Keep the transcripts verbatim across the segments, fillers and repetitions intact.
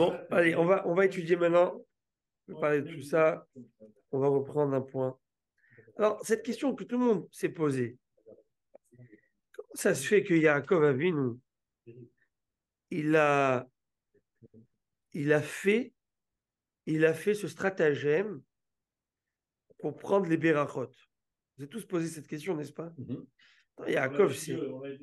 Bon, allez, on va, on va étudier maintenant. On va parler de tout ça. On va reprendre un point. Alors, cette question que tout le monde s'est posée, comment ça se fait que Yaakov Avinu, il a, il a fait, il a fait ce stratagème pour prendre les Berachot? Vous avez tous posé cette question, n'est-ce pas? Mhm. Non, Yaakov, c'est.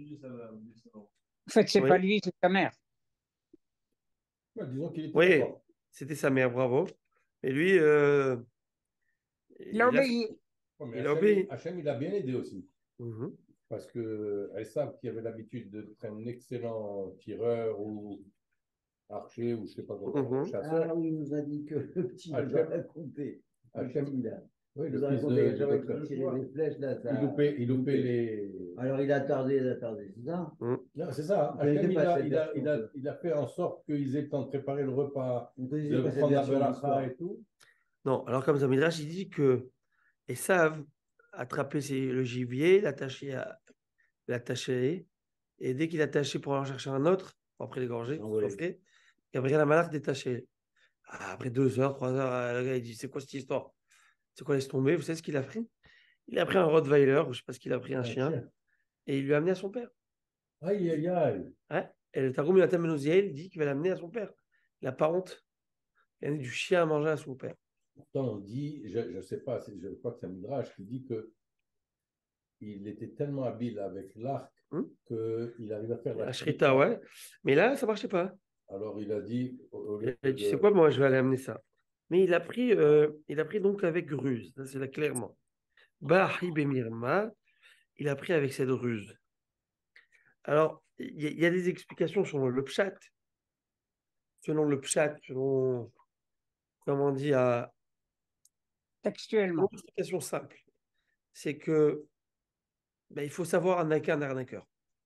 En fait, c'est pas Oui, lui, c'est sa mère. Ouais, disons qu'il était oui, d'accord. c'était sa mère, bravo. Et lui, euh, Il a il a, obéi. Ouais, mais il a Hachem, il, obéi. Hachem, il a bien aidé aussi. Mhm. Parce que Esav, qui avait l'habitude d'être un excellent tireur ou archer ou je sais pas comment, Mhm. chasseur, Ah oui, il nous a dit que le petit nous a Hachem, raconté. Le Hachem, petit, là. oui, Il le nous a fils raconté de, qu'à de chaque fois votre qu'il tirait les flèches, là, ça il loupait, il loupait loupait. les. Alors il a tardé, il a tardé, c'est ça? Mhm. Non, c'est ça. Vous connaissez Hachem, il pas a, cette il a, version il a, de- il a fait en sorte qu'ils aient le temps de préparer le repas, Vous connaissez de pas cette prendre la version de beracha l'histoire? et tout. Non, alors comme ça, Midrash, il dit que Esav attrapait ses- le gibier, l'attachait à l'attacher, et dès qu'il attachait pour en chercher un autre, pour après l'égorger, Il envolait. coffrer, Gabriel Amalek détaché. Ah, après deux heures, trois heures, euh, le gars il dit c'est quoi cette histoire? C'est quoi, laisse tomber? Vous savez ce qu'il a pris? Il a pris un Rottweiler, ou je sais pas ce qu'il a pris, un Un chien, chien. et il lui a amené à son père. Aïe, aïe, aïe. Ouais. Et le Targum Yonatan Ben Uziel dit qu'il va l'amener à son père. Il n'a pas honte. Il a amené du chien à manger à son père. Pourtant, on dit, je ne sais pas, c'est- je crois que c'est un Midrash qui dit que il était tellement habile avec l'arc Hum qu'il arrive à faire la La shrita, shrita. ouais. Mais là, ça marchait pas. Alors il a dit, au, au lieu Il a dit, tu sais de. quoi, moi, je vais aller amener ça. Mais il a pris, euh, il a pris donc avec ruse. Ça, c'est là clairement. Bahi Bemirma, il a pris avec cette ruse. Alors, il y, a- il y a des explications selon le pshat. Selon le pshat, selon, comment on dit, à, une Textuellement. explication simple. C'est que, ben, il faut savoir arnaquer un arnaqueur.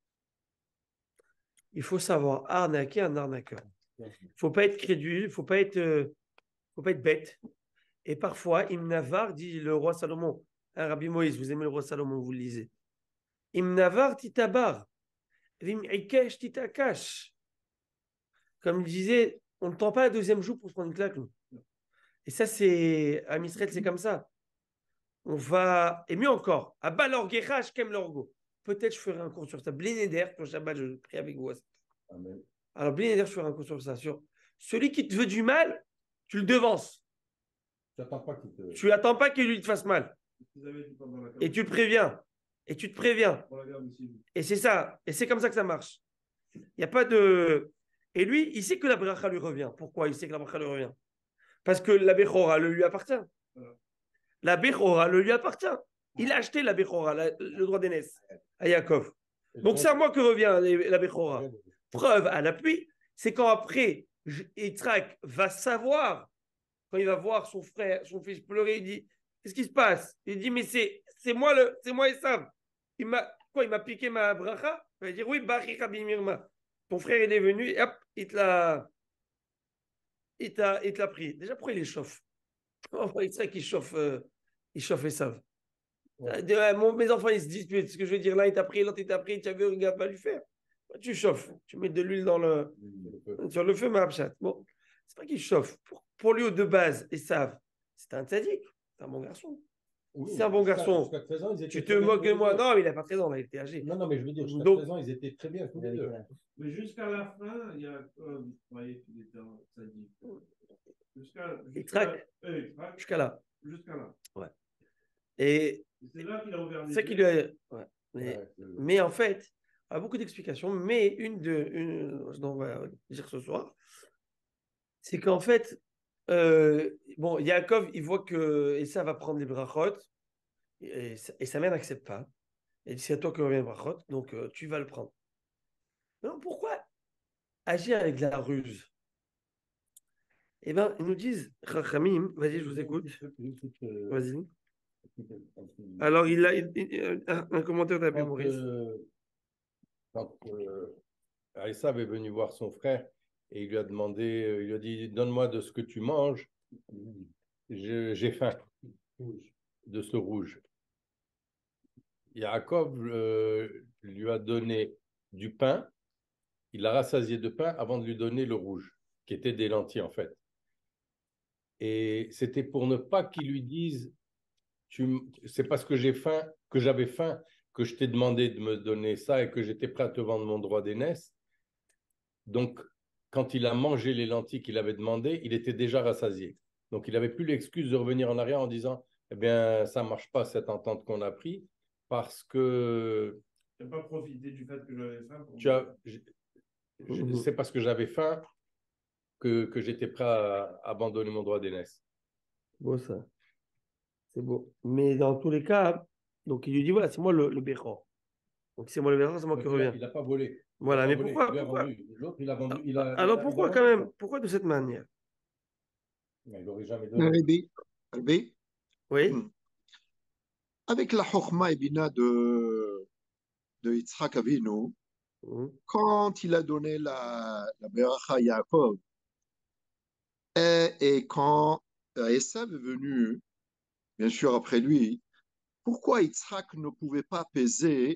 Il faut savoir arnaquer un arnaqueur. Il faut pas être crédule, il faut pas être, euh, faut pas être bête. Et parfois, Ibn Navar dit le roi Salomon, hein, Rabbi Moïse, vous aimez le roi Salomon, vous le lisez. Ibn Navar titabar, vim ikesh titakash. Comme il disait, on ne tend pas un deuxième jour pour se prendre une claque. Nous. Et ça, c'est, à Misraël, c'est comme ça. On va, et mieux encore, à Balor Gerash Kem Lorgo. Peut-être je ferai un cours sur ça. Blénéder, pour Shabbat, je prie avec vous. Amen. Alors, Blénéder, je ferai un cours sur ça. Sur celui qui te veut du mal, tu le devances. Tu n'attends pas qu'il te. Tu attends pas qu'il lui te fasse mal. Et tu le préviens. Et tu te préviens. Et c'est ça. Et c'est comme ça que ça marche. Il n'y a pas de. Et lui, il sait que la bracha lui revient. Pourquoi il sait que la bracha lui revient? Parce que la Bechora le lui appartient. La Bechora le lui appartient. Il a acheté la Bechora, la- le droit d'aînesse, à Yaakov. Donc c'est à moi que revient la Bechora. Preuve à l'appui, c'est quand après, Yitzhak va savoir, quand il va voir son frère, son fils pleurer, il dit qu'est-ce qui se passe? Il dit mais c'est, c'est moi le, c'est moi Esav. Il m'a quoi? Il m'a piqué ma bracha? Il va dire oui, Bachika Bimirma. Ton frère il est venu et hop, il te l'a, il t'a, il te l'a pris. Déjà pourquoi il les chauffe? Oh, c'est ça qu'il chauffe, euh, il chauffe Esav. Ouais. Euh, mon- mes enfants ils se disputent. Ce que je veux dire là, il t'a pris, l'autre il t'a pris, tu as vu, regarde, va lui faire. Tu chauffes, tu mets de l'huile dans le, sur le feu, ma chat. Bon, c'est pas qu'il chauffe. Pour, pour lui, de base, Esav, c'est un tzaddik, c'est un bon garçon. Oui, C'est un bon jusqu'à- garçon. Jusqu'à treize ans, ils étaient Tu te très bien moques tous de les moi. deux. Non, mais il n'a pas treize ans, il était âgé. Non, non, mais je veux dire, jusqu'à Donc- treize ans, ils étaient très bien tous les deux. Mais jusqu'à la fin, il y a comme il croyait qu'il était en sadique. Jusqu'à Il jusqu'à traque. euh, il traque Jusqu'à là. jusqu'à là. Et Et c'est là qu'il a ouvert les c'est ça qui yeux. lui a. Ouais. Mais, Ouais, c'est- mais en fait, il y a beaucoup d'explications, mais une de. Une, dont on va dire ce soir, c'est qu'en fait, euh, bon, Yaakov, il voit que Esav va prendre les brachot, et, et sa mère n'accepte pas. Elle dit c'est à toi que revient le brachot, donc euh, tu vas le prendre. Non, pourquoi agir avec de la ruse? Eh bien, ils nous disent, Chachamim, vas-y, je vous écoute. Euh, Vas-y. Alors, il a il- il- un, un commentaire d'Abbé Quand, Maurice. euh, quand euh, Esav est venu voir son frère et il lui a demandé, euh, il lui a dit, donne-moi de ce que tu manges, Je- j'ai faim de ce rouge. Yaakov euh, lui a donné du pain, il l'a rassasié de pain avant de lui donner le rouge. qui étaient des lentilles en fait. Et c'était pour ne pas qu'il lui dise, c'est parce que j'ai faim, que j'avais faim, que je t'ai demandé de me donner ça et que j'étais prêt à te vendre mon droit d'aînesse. Donc, quand il a mangé les lentilles qu'il avait demandées, il était déjà rassasié. Donc, il n'avait plus l'excuse de revenir en arrière en disant, eh bien, ça ne marche pas cette entente qu'on a prise parce que... Tu n'as pas profité du fait que j'avais faim pour... Tu as... C'est parce que j'avais faim que, que j'étais prêt à abandonner mon droit d'aînesse. Beau ça. C'est beau. Mais dans tous les cas, donc il lui dit, voilà, c'est moi le, le béran. Donc c'est moi le béran, c'est moi Donc, qui il a- reviens. Il n'a pas volé. Voilà, mais volé, pourquoi, il lui a pourquoi vendu. L'autre, il a vendu. Il a, Alors il a- pourquoi il a quand vendu, même? Pourquoi de cette manière? quoi. Il n'aurait jamais donné. Rabbi, Rabbi, Oui? hmm. Avec la Chokhmah et Bina de, de Yitzhak Avinu, Mhm. quand il a donné la, la Beracha à Yaakov, et, et quand Esav est venu, bien sûr après lui, pourquoi Yitzhak ne pouvait pas peser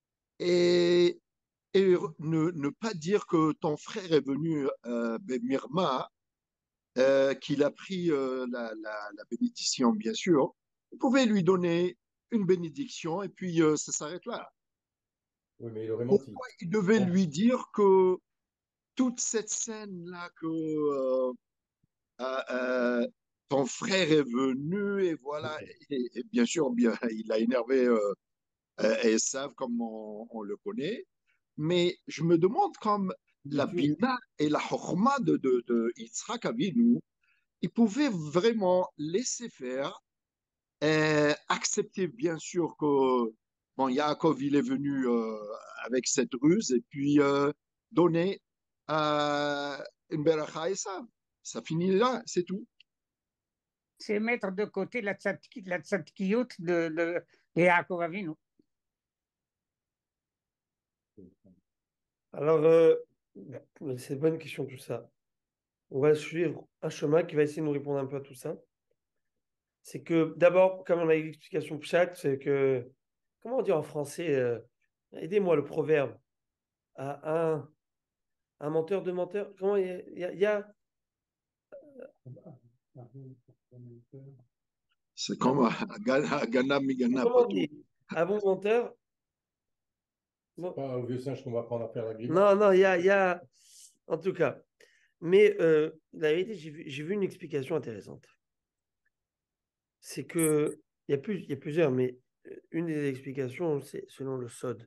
et, et ne, ne pas dire que ton frère est venu, euh, ben, Mirma, euh, qu'il a pris euh, la, la, la bénédiction, bien sûr. Vous pouvez lui donner une bénédiction et puis euh, ça s'arrête là. Oui, mais il aurait menti. Pourquoi il devait Bon. lui dire que toute cette scène-là, que euh, euh, euh, ton frère est venu et voilà, et, et bien sûr, bien, il a énervé euh, Esav comme on, on le connaît, mais je me demande comme la bina et la chorma de, de, de Yitzhak Avinu, il pouvait vraiment laisser faire, et accepter bien sûr que bon, Yaakov il est venu euh, avec cette ruse et puis euh, donner euh, une beracha à Esav. Ça finit là, c'est tout. C'est mettre de côté la tzadki- la tzadkiyut de, de, de Yaakov Avinu. Alors, euh, c'est une bonne question tout ça. On va suivre un chemin qui va essayer de nous répondre un peu à tout ça. C'est que d'abord, comme on a eu l'explication chat, c'est que, comment on dit en français, euh, aidez-moi le proverbe, à un, un menteur de menteur, comment il y a, il y a- il y a- C'est comme Agana Migana comment on Patou. dit, un bon menteur. Bon, Pas au vieux singe qu'on va prendre à faire la grimace. non, non, il y a, il y a, en tout cas. Mais euh, la vérité, j'ai vu, j'ai vu une explication intéressante. C'est que, il y a plus, il y a plusieurs, mais une des explications, c'est selon le Sod.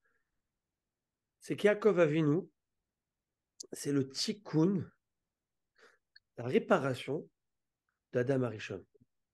C'est qu'Yaakov Avinu, c'est le tikkun, la réparation d'Adam Arishon.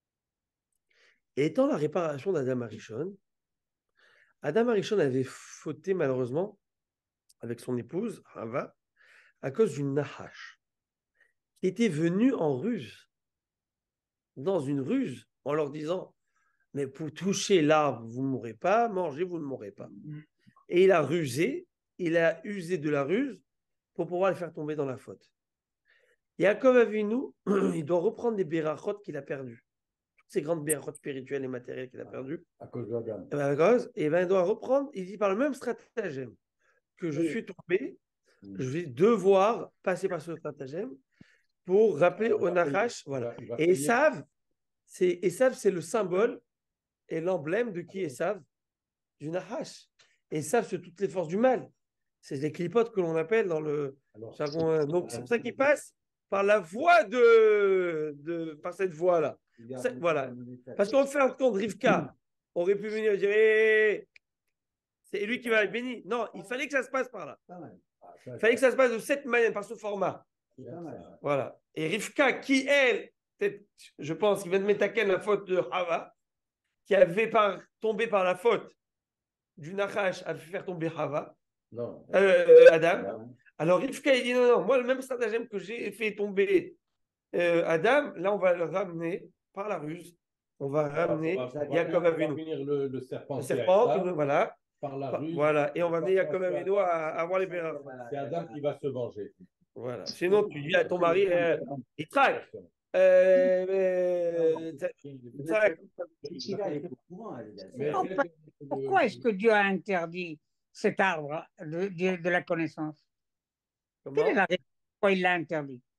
Et étant la réparation d'Adam Arishon, Adam Arishon avait fauté malheureusement avec son épouse, Hava, à cause d'une Nahash, qui était venue en ruse, dans une ruse, en leur disant, mais pour toucher l'arbre, vous ne mourrez pas, manger, vous ne mourrez pas. Et il a rusé, il a usé de la ruse pour pouvoir les faire tomber dans la faute. Yaakov Avinu, il doit reprendre des berachot qu'il a perdues. Toutes ces grandes berachot spirituelles et matérielles qu'il a perdues. À cause de la gamme. Et ben, à cause, et ben, il doit reprendre, il dit par le même stratagème que je Oui. suis tombé, je vais devoir passer par ce stratagème pour rappeler au Nachash. Voilà. Il va- il va Et payer. Esav, c'est Esav, c'est le symbole et l'emblème de qui Esav? Du Nahash. Esav, c'est toutes les forces du mal. C'est les clipotes que l'on appelle dans le Alors, jargon. Donc, c'est pour ça qu'il passe par la voie de, de par cette voie-là. C'est- voilà. Parce qu'on fait un compte Rivka. On aurait pu venir dire hey, c'est lui qui va être béni. Non, il fallait que ça se passe par là. Pas mal. ah, ça, Il fallait que ça se passe de cette manière, par ce format. C'est pas mal. Voilà. Et Rivka, qui, elle, peut-être, je pense, qui vient de mettre à la faute de Hava, qui avait par, tombé par la faute du Nachash à faire tomber Hava, Non. euh, Adam. Alors Rivka, il dit non, non, moi, le même stratagème que j'ai fait tomber euh, Adam, là, on va le ramener par la ruse. On va ramener On va- on va- Yaakov on va Avinu. finir le, le serpent. Le qui est serpent, là, que nous- voilà. par la ruse. Voilà. Et on va amener Par- Yaakov par- Avinu à, à avoir les béras. C'est Adam qui va se venger. Voilà. Sinon, tu dis à ton mari, euh, il traque. Euh, euh, il traque. Sheila est au courant, elle est Mais- Non, pas- Pourquoi est-ce que Dieu a interdit cet arbre de, de, de la connaissance? Quelle est Comment la raison pourquoi il l'a interdit?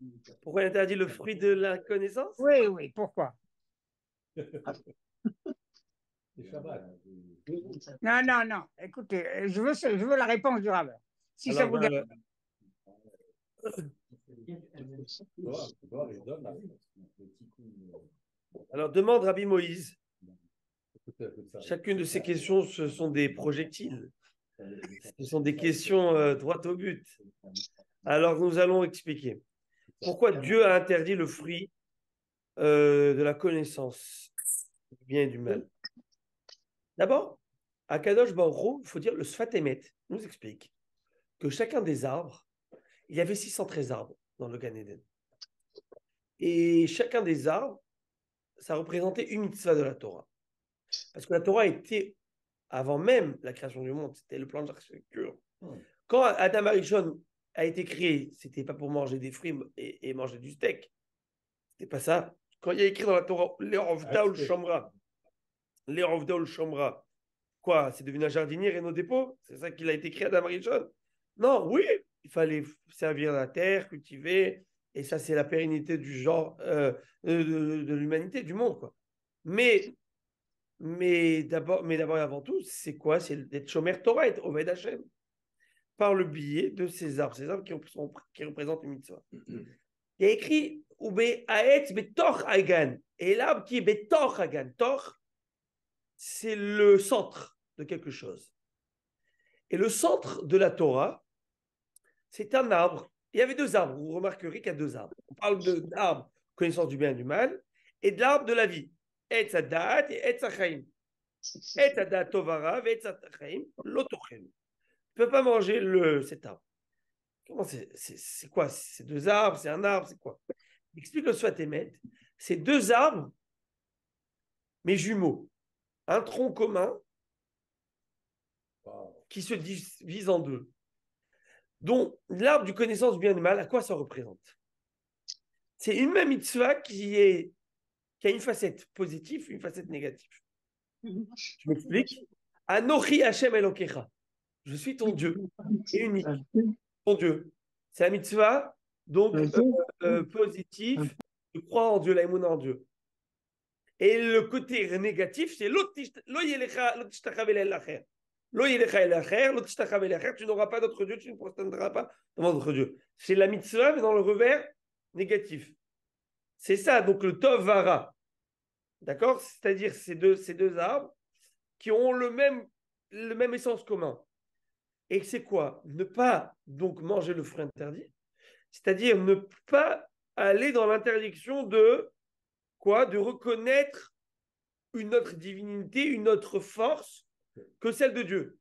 Pourquoi il interdit le fruit de la connaissance? Oui, oui, pourquoi? C'est Shabbat. Non, non, non. Écoutez, euh, je veux, ce- je veux la réponse du Rav. Si ça Alors, vous ben, dérange. Dehors, dehors, il donne la- alors, demande Rabbi Moïse. Écoutez, écoutez ça. Chacune de ces questions, ce sont des projectiles. Ce sont des questions euh, droit au but. Alors, nous allons expliquer. Pourquoi Dieu a interdit le fruit euh, de la connaissance du bien et du mal? D'abord, à Kadosh Baruch Hu, il faut dire le Sfat Emet nous explique que chacun des arbres, il y avait six cent treize arbres dans le Gan Eden. Et chacun des arbres, ça représentait une mitzvah de la Torah. Parce que la Torah était, avant même la création du monde, c'était le plan d'architecture. Quand Adam Arishon a été créé, c'était pas pour manger des fruits et, et manger du steak. C'était pas ça. Quand il y a écrit dans la Torah, L'Erovda ou le Shomra, L'Erovda ou le Shomra, quoi, c'est devenu un jardinier et nos dépôts? C'est ça qu'il a été créé Adam Arishon? Non, oui, il fallait servir la terre, cultiver, et ça, c'est la pérennité du genre, euh, de, de, de l'humanité, du monde, quoi. Mais, mais d'abord, mais d'abord et avant tout, c'est quoi? C'est d'être Shomer Torah, être Oved Hashem, par le biais de ces arbres, ces arbres qui, sont, qui représentent une mitzvah. Il y a écrit Ube Aetz Betoch Hagan, et l'arbre qui est Betoch Hagan, Toch, c'est le centre de quelque chose. Et le centre de la Torah, c'est un arbre. Il y avait deux arbres. Vous remarquerez qu'il y a deux arbres. On parle de l'arbre connaissance du bien et du mal et de l'arbre de la vie. Etz Hadat et Etz Hachaim. Etz Hadat Tovara et Etz Hachaim Lotochem. Tu ne peux pas manger le, cet arbre. Comment c'est, c'est, c'est quoi? C'est deux arbres, c'est un arbre, c'est quoi? Il explique le Sfat Emet. C'est deux arbres, mais jumeaux. Un tronc commun qui se divise en deux. Donc, l'arbre du connaissance du bien et du mal, à quoi ça représente? C'est une même mitzvah qui, est, qui a une facette positive et une facette négative. Je m'explique. Anochi Hashem Elokecha. Je suis ton Dieu, et unique. Ton Dieu. C'est la mitzvah, donc euh, euh, positif, de croire en Dieu, la émouna en Dieu. Et le côté négatif, c'est lo yelecha lo tishtachave l'elacher. Lo yelecha l'elacher, lo tishtachave l'elacher. Tu n'auras pas d'autre Dieu, tu ne prosterneras pas devant d'autre Dieu. C'est la mitzvah, mais dans le revers négatif. C'est ça, donc le tov vara. D'accord? C'est-à-dire ces deux, ces deux arbres qui ont le même, le même essence commun. Et c'est quoi? Ne pas donc manger le fruit interdit, c'est-à-dire ne pas aller dans l'interdiction de quoi? De reconnaître une autre divinité, une autre force que celle de Dieu.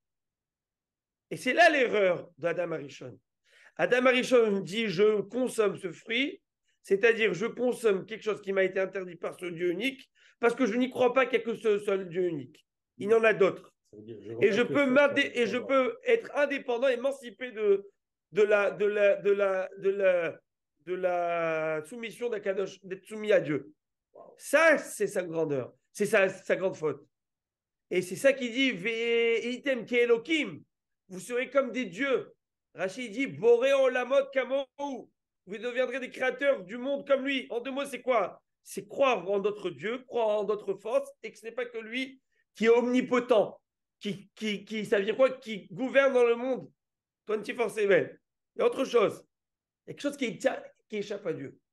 Et c'est là l'erreur d'Adam Arishon. Adam Arishon dit je consomme ce fruit, c'est-à-dire je consomme quelque chose qui m'a été interdit par ce Dieu unique, parce que je n'y crois pas qu'il n'y a que ce seul Dieu unique. Il y en a d'autres. Et je peux et je peux être indépendant, émancipé de, de, la, de, la, de, la, de, la, de la soumission d'Akadosh, d'être soumis à Dieu. Ça, c'est sa grandeur. C'est sa, sa grande faute. Et c'est ça qui dit Ve'item ke'elokim. Vous serez comme des dieux. Rachid dit Boré olamot kamou. Vous deviendrez des créateurs du monde comme lui. En deux mots, c'est quoi? C'est croire en d'autres dieux, croire en d'autres forces, et que ce n'est pas que lui qui est omnipotent. Qui, qui, qui, ça veut dire quoi? Qui gouverne dans le monde vingt-quatre sept. Il y a autre chose. Il y a quelque chose qui, qui échappe à Dieu.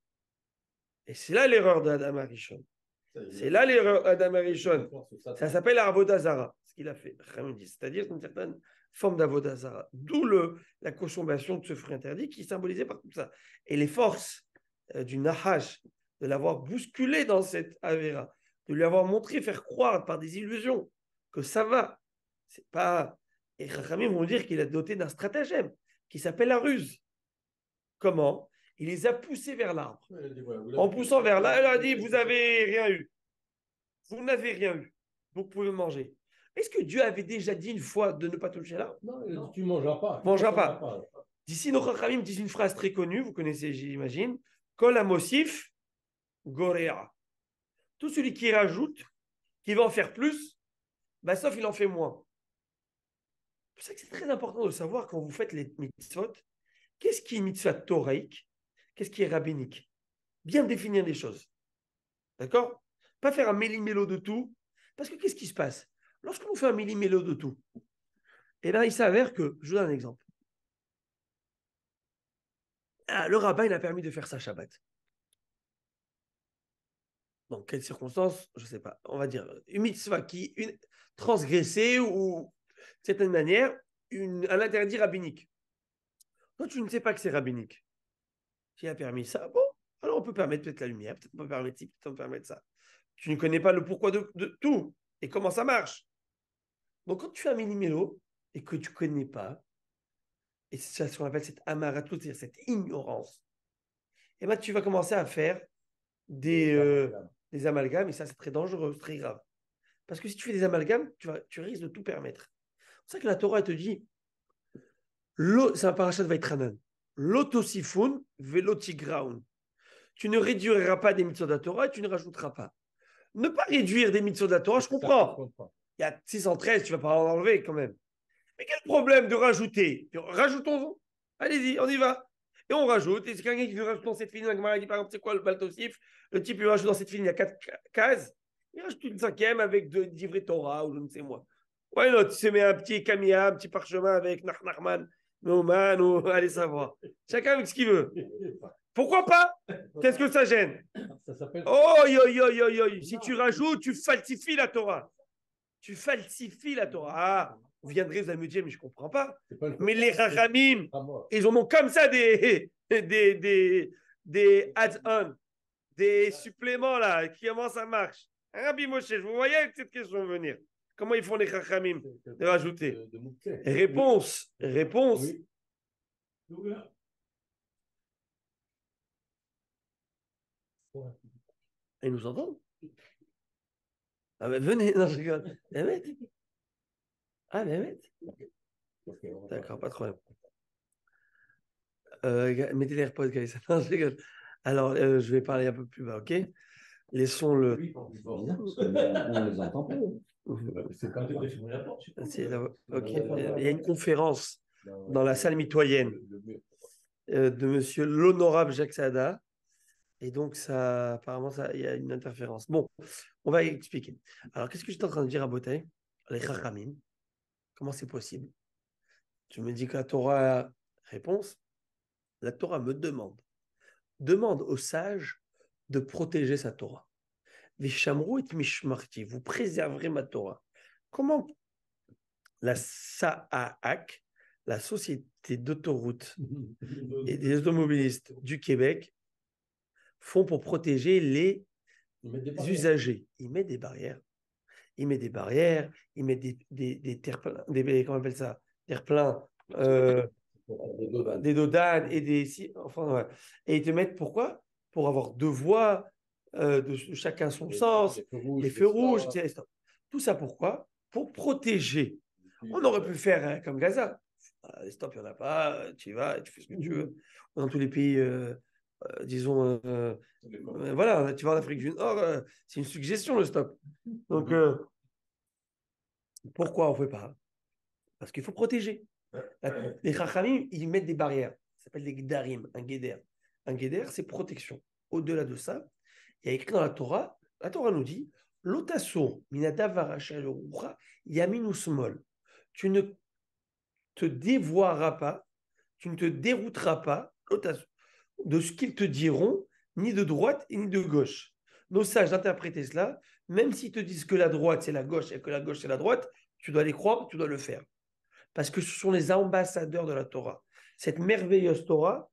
Et c'est là l'erreur d'Adam Arishon. C'est là l'erreur d'Adam Arishon. Ça s'appelle Avodah Zara, ce qu'il a fait. C'est-à-dire une certaine forme d'Avodah Zara. D'où le, la consommation de ce fruit interdit qui est symbolisé par tout ça. Et les forces euh, du Nahash, de l'avoir bousculé dans cette Avera, de lui avoir montré, faire croire par des illusions que ça va. C'est pas. Et Chachamim vont dire qu'il a doté d'un stratagème qui s'appelle la ruse. Comment? Il les a poussés vers l'arbre. En poussant vers l'arbre, il a dit vous n'avez rien eu. Vous n'avez rien eu. Donc vous pouvez manger. Est-ce que Dieu avait déjà dit une fois de ne pas toucher l'arbre? Non, il a dit tu ne mangeras pas. Tu ne mangeras pas. pas. D'ici, nos Chachamim disent une phrase très connue, vous connaissez, j'imagine. Kol hamosif gorea. Tout celui qui rajoute, qui va en faire plus, bah, sauf il en fait moins. C'est pour ça que c'est très important de savoir quand vous faites les mitzvot, qu'est-ce qui est une mitzvah toraïque, Qu'est-ce qui est rabbinique? Bien définir les choses. D'accord? Pas faire un méli-mélo de tout. Parce que qu'est-ce qui se passe? Lorsqu'on fait un méli-mélo de tout, eh bien, il s'avère que, je vous donne un exemple. Ah, le rabbin, il a permis de faire ça Shabbat. Dans quelles circonstances? Je ne sais pas. On va dire une mitzvah qui une, transgressée ou, de certaine manière, une, un interdit rabbinique. Toi, tu ne sais pas que c'est rabbinique. Qui a permis ça? Bon, alors on peut permettre peut-être la lumière, peut-être on peut permettre ci, peut-être on peut permettre ça. Tu ne connais pas le pourquoi de, de tout et comment ça marche. Donc, quand tu fais un mini-mélo et que tu ne connais pas, et c'est ce qu'on appelle cette amaratout, c'est-à-dire cette ignorance, et ben tu vas commencer à faire des, euh, des amalgames, et ça, c'est très dangereux, c'est très grave. Parce que si tu fais des amalgames, tu, vas, tu risques de tout permettre. C'est ça que la Torah te dit, c'est un parachat de Vaitranan, l'otosifun velotigraun. Tu ne réduiras pas des mitzvot de la Torah et tu ne rajouteras pas. Ne pas réduire des mitzvot de la Torah, je comprends. Il y a six cent treize, tu ne vas pas en enlever quand même. Mais quel problème de rajouter? Rajoutons-en. Allez-y, on y va. Et on rajoute. Et c'est quelqu'un qui veut rajouter dans cette filine, par exemple, c'est quoi le baltosif? Le type, il rajoute dans cette filine, il y a quatre cases. Il rajoute une cinquième avec de d'ivret Torah ou je ne sais moi. Ouais, non, tu se mets un petit Kamiya, un petit parchemin avec Nachman, Neumann, ou allez savoir. Chacun avec ce qu'il veut. Pourquoi pas? Qu'est-ce que ça gêne? Ça s'appelle. Oh, yo, yo, yo, yo. Si tu rajoutes, tu falsifies la Torah. Tu falsifies la Torah. Ah, vous viendrez, vous allez me dire, mais je ne comprends pas. pas mais les Rachamim, ils en ont comme ça des, des, des, des add-ons, des suppléments là. Comment ça marche? Rabbi Moshe, je vous voyais avec cette question venir. Comment ils font les Rachamim de rajouter? De, de, de réponse, oui. réponse. Oui. Ils nous entendent? Ah ben venez, non je rigole. Ah ben d'accord, pas de problème. Euh, mettez les AirPods, guys. Non, je rigole. Alors, euh, je vais parler un peu plus bas, ok? Laissons le... On les entend pas. Ok, il y a une conférence dans la salle mitoyenne euh, de monsieur l'honorable Jacques Sada. Et donc, ça, apparemment, ça, il y a une interférence. Bon, on va expliquer. Alors, qu'est-ce que j'étais en train de dire à Botay? Les Chachamim. Comment c'est possible? Tu me dis que la Torah, réponse, la Torah me demande, demande aux sages de protéger sa Torah. Vishamru et mishmarti, vous préserverez ma Torah. Comment la S A A C, la Société d'autoroutes et des automobilistes du Québec, font pour protéger les usagers? Ils mettent des barrières. Ils mettent des barrières, ils mettent des, des, des terre-pleins, des, comment on appelle ça, terre-pleins, euh, des dodanes et des... Enfin, ouais. Et ils te mettent pourquoi? Pour avoir deux voies, euh, de chacun son sens, des feux rouges, des feux rouges et cetera. Tout ça pourquoi? Pour protéger. On aurait pu faire hein, comme Gaza. Ah, les stops, il n'y en a pas, tu y vas, tu fais ce que tu veux. Dans tous les pays... Euh, Euh, disons, euh, euh, voilà, tu vas en Afrique du Nord, euh, c'est une suggestion le stop. Donc, euh, pourquoi on ne fait pas? Parce qu'il faut protéger. La, les Chachamim, ils mettent des barrières. Ça s'appelle des Gdarim, un Guéder. Un Guéder, c'est protection. Au-delà de ça, il y a écrit dans la Torah, la Torah nous dit, L'otasso, minadav yaminu smol. Tu ne te dévoieras pas, tu ne te dérouteras pas, l'otasso, de ce qu'ils te diront, ni de droite et ni de gauche. Nos sages d'interpréter cela, même s'ils te disent que la droite c'est la gauche et que la gauche c'est la droite, tu dois les croire, tu dois le faire. Parce que ce sont les ambassadeurs de la Torah. Cette merveilleuse Torah,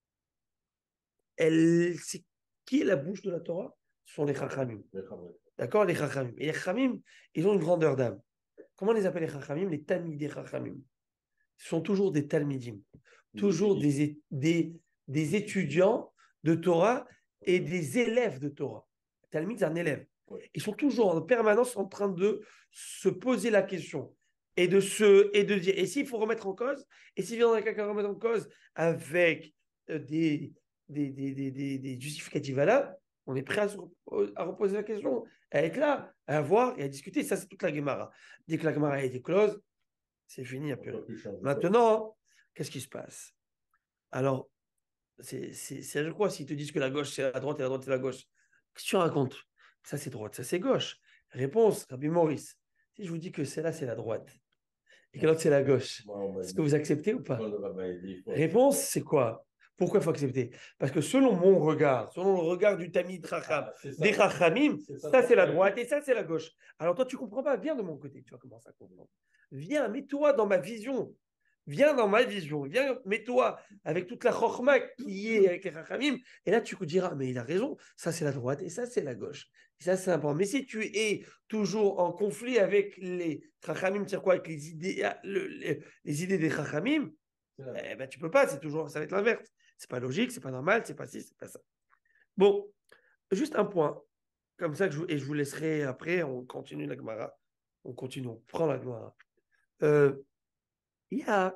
elle, c'est qui est la bouche de la Torah? Ce sont les Chachamim. D'accord, les Chachamim. Et les Chachamim, ils ont une grandeur d'âme. Comment on les appelle les Chachamim? Les Talmidei Chachamim. Ce sont toujours des Talmidim, toujours des, des des étudiants de Torah et des élèves de Torah. Talmid, c'est un élève. Ils sont toujours en permanence en train de se poser la question et de, se, et de dire, et s'il faut remettre en cause, et s'il vient quelqu'un remettre en cause avec des, des, des, des, des, des justificatifs valables, on est prêt à, se, à reposer la question, à être là, à voir et à discuter. Ça, c'est toute la Gemara. Dès que la Gemara a été close, c'est fini. Maintenant, qu'est-ce qui se passe? Alors, C'est, c'est, c'est quoi s'ils te disent que la gauche, c'est la droite et la droite, c'est la gauche? Qu'est-ce que tu racontes? Ça, c'est droite, ça, c'est gauche. Réponse, Rabbi Maurice. Si je vous dis que celle-là, c'est la droite et que l'autre, c'est la gauche, est-ce que vous acceptez ou pas? Réponse, c'est quoi? Pourquoi il faut accepter? Parce que selon mon regard, selon le regard du Tamid Racham, Ah, c'est ça. des Rachamim, ça, ça, c'est la droite et ça, c'est la gauche. Alors toi, tu ne comprends pas, viens de mon côté, tu vas commencer à comprendre. Viens, mets-toi dans ma vision. Viens dans ma vision. Viens, mets-toi avec toute la chorma qui est avec les Rachamim. Et là, tu te diras, mais il a raison, ça, c'est la droite et ça, c'est la gauche. Et ça, c'est important. Mais si tu es toujours en conflit avec les Rachamim, c'est quoi? Avec les idées, le, les, les idées des Rachamim, eh ben, tu peux pas, c'est toujours, ça va être l'inverse. C'est pas logique, c'est pas normal, c'est pas ci, c'est pas ça. Bon, juste un point, comme ça, que je, et je vous laisserai après, on continue la Gemara. On continue, on prend la Gemara. Euh, il y a